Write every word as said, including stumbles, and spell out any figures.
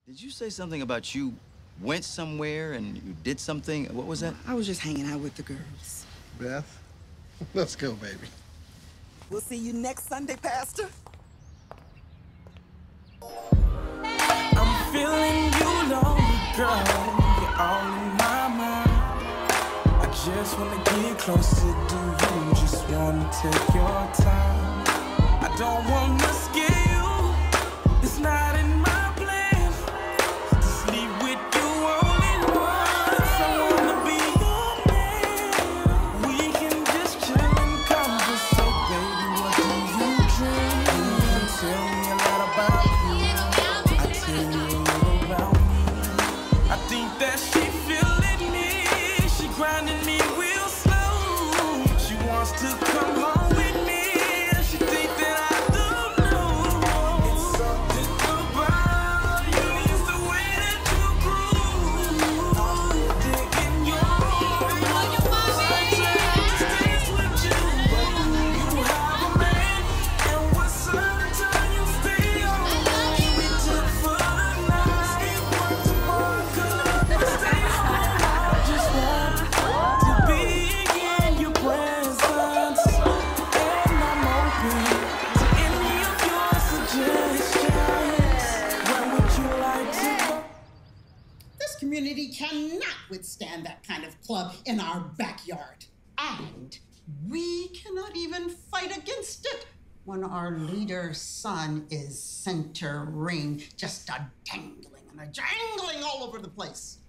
Did you say something about you went somewhere and you did something? What was that? I was just hanging out with the girls. Beth, let's go, baby. We'll see you next Sunday, Pastor. I'm feeling you lonely, girl. You're all in my mind. I just wanna get closer to you. Just wanna take your time. I don't wanna scare you. It's not in my plan to sleep with you only once. I wanna be your man. We can just chill and conversate, baby. What do you drink? You can tell me a lot about you. I tell you a little about me. I think that she feeling me. She grinding me real slow. She wants to come home with me. She think that I don't know. It's something about you. It's the way that you groove. I'm digging your stays with you. You have a man, and what's sometimes you stay on. We took for the night. It was tomorrow, could stay home. I just want to be in your presence, and I'm open to any of your suggestions. Where would you like to go? This community cannot withstand that kind of club in our backyard. And we cannot even fight against it when our leader's son is center ring, just a dangling and a jangling all over the place.